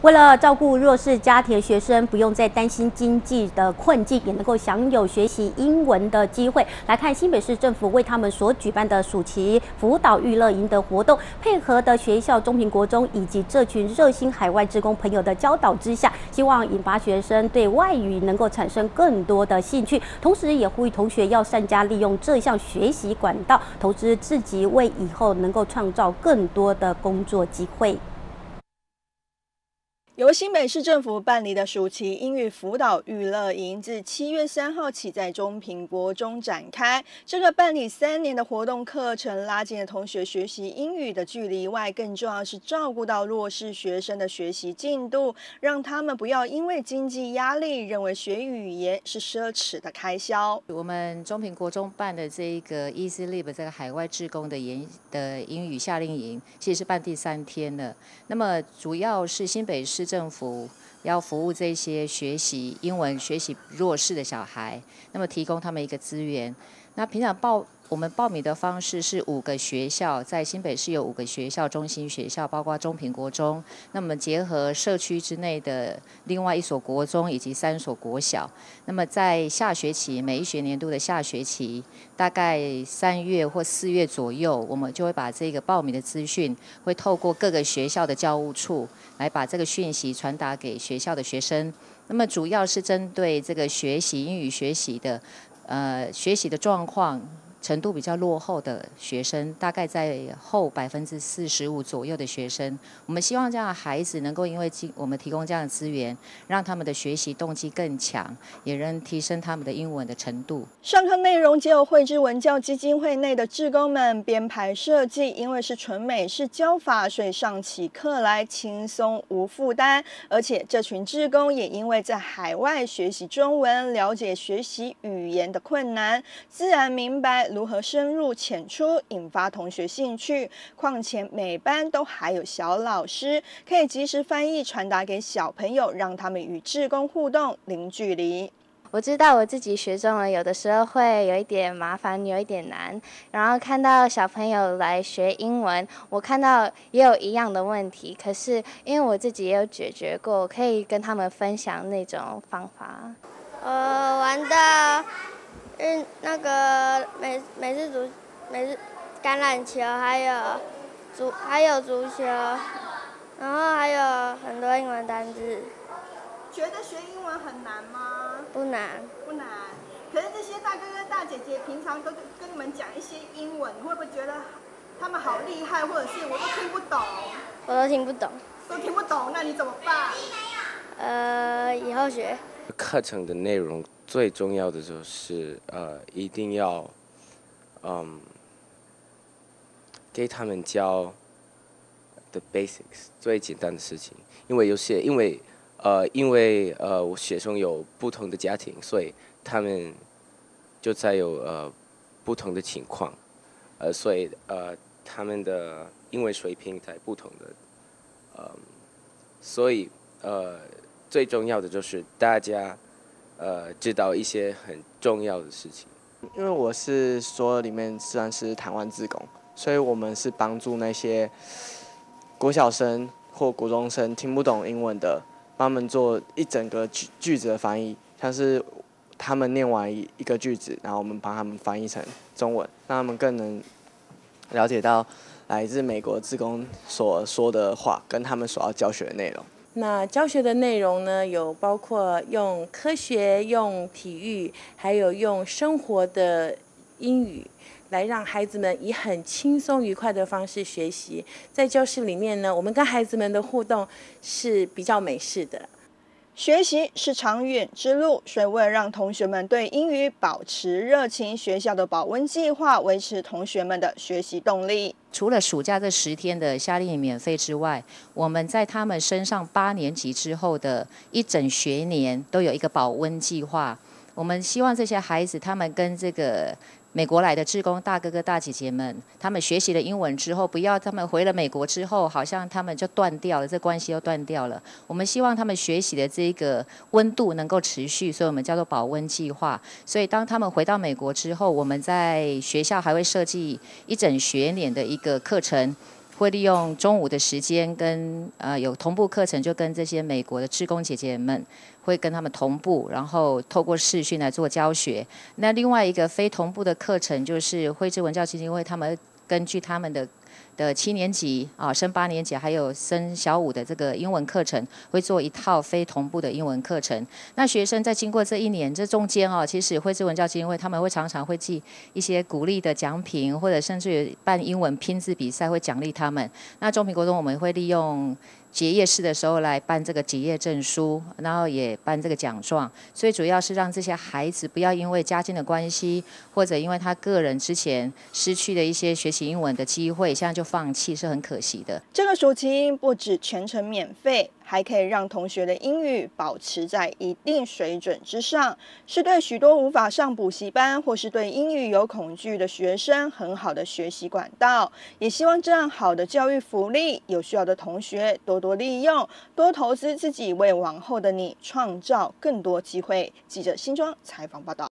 为了照顾弱势家庭学生，不用再担心经济的困境，也能够享有学习英文的机会。来看新北市政府为他们所举办的暑期辅导育乐营的活动，配合的学校中平国中以及这群热心海外志工朋友的教导之下，希望引发学生对外语能够产生更多的兴趣，同时也呼吁同学要善加利用这项学习管道，投资自己，为以后能够创造更多的工作机会。 由新北市政府办理的暑期英语辅导育乐营，自7月3号起在中平国中展开。这个办理3年的活动课程，拉近了同学学习英语的距离外，更重要是照顾到弱势学生的学习进度，让他们不要因为经济压力，认为学语言是奢侈的开销。 我们中平国中办的这个 EasyLib 这个海外志工的英语夏令营，其实是办第3天了。那么主要是新北市政府要服务这些学习英文、学习弱势的小孩，那么提供他们一个资源。那平常我们报名的方式是5个学校，在新北市有5个学校，中心学校包括中平国中，那么结合社区之内的另外1所国中以及3所国小。那么在下学期，每一学年度的下学期，大概3月或4月左右，我们就会把这个报名的资讯，会透过各个学校的教务处来把这个讯息传达给学校的学生。那么主要是针对这个学习英语学习的状况程度比较落后的学生，大概在后45%左右的学生，我们希望这样的孩子能够因为我们提供这样的资源，让他们的学习动机更强，也能提升他们的英文的程度。 上课内容皆由慧知文教基金会内的志工们编排设计，因为是纯美式教法，所以上起课来轻松无负担。而且这群志工也因为在海外学习中文，了解学习语言的困难，自然明白如何深入浅出，引发同学兴趣。况且每班都还有小老师，可以及时翻译传达给小朋友，让他们与志工互动零距离。 我知道我自己学中文有的时候会有一点麻烦，有一点难，然后看到小朋友来学英文，我看到也有一样的问题，可是因为我自己也有解决过，可以跟他们分享那种方法。 玩到那个美式橄榄球，还有足球，然后还有很多英文单字。 觉得学英文很难吗？ 不难。 不难。可是这些大哥哥大姐姐平常都跟你们讲一些英文，你会不会觉得他们好厉害，或者是我都听不懂？ 我都听不懂。 都听不懂，那你怎么办？ 以后学。 课程的内容最重要的就是一定要给他们教 the basics 最简单的事情，因为我学生有不同的家庭，所以他们就在有不同的情况，所以他们的英文水平在不同的，所以最重要的就是大家知道一些很重要的事情。 因为我是所里面算是台湾志工，所以我们是帮助那些国小生或国中生听不懂英文的，帮他们做一整个句子的翻译，像是他们念完一个句子，然后我们帮他们翻译成中文，让他们更能了解到来自美国志工所说的话跟他们所要教学的内容。 那教学的内容呢，有包括用科学、用体育，还有用生活的英语，来让孩子们以很轻松愉快的方式学习。在教室里面呢，我们跟孩子们的互动是比较美式的。 学习是长远之路，所以为了让同学们对英语保持热情，学校的保温计划维持同学们的学习动力。 除了暑假这10天的夏令营免费之外，我们在他们升上8年级之后的一整学年都有一个保温计划。我们希望这些孩子他们跟这个美国来的志工大哥哥大姐姐们，他们学习了英文之后，不要他们回了美国之后，好像他们就断掉了，这关系又断掉了。我们希望他们学习的这个温度能够持续，所以我们叫做保温计划。所以当他们回到美国之后，我们在学校还会设计一整学年的一个课程。 会利用中午的时间跟有同步课程，就跟这些美国的志工姐姐们会跟他们同步，然后透过视讯来做教学。那另外一个非同步的课程就是慧智文教基金会他们根据他们的7年级升8年级，还有升小5的这个英文课程，会做一套非同步的英文课程。那学生在经过这1年这中间其实慧智文教基金会他们会常常会寄一些鼓励的奖品，或者甚至于办英文拼字比赛会奖励他们。那中平国中我们会利用结业式的时候来办这个结业证书，然后也办这个奖状，所以主要是让这些孩子不要因为家境的关系，或者因为他个人之前失去的一些学习英文的机会，现在就放弃，是很可惜的。 这个暑期不止全程免费，还可以让同学的英语保持在一定水准之上，是对许多无法上补习班或是对英语有恐惧的学生很好的学习管道。也希望这样好的教育福利，有需要的同学多多利用，多投资自己，为往后的你创造更多机会。记者新庄采访报道。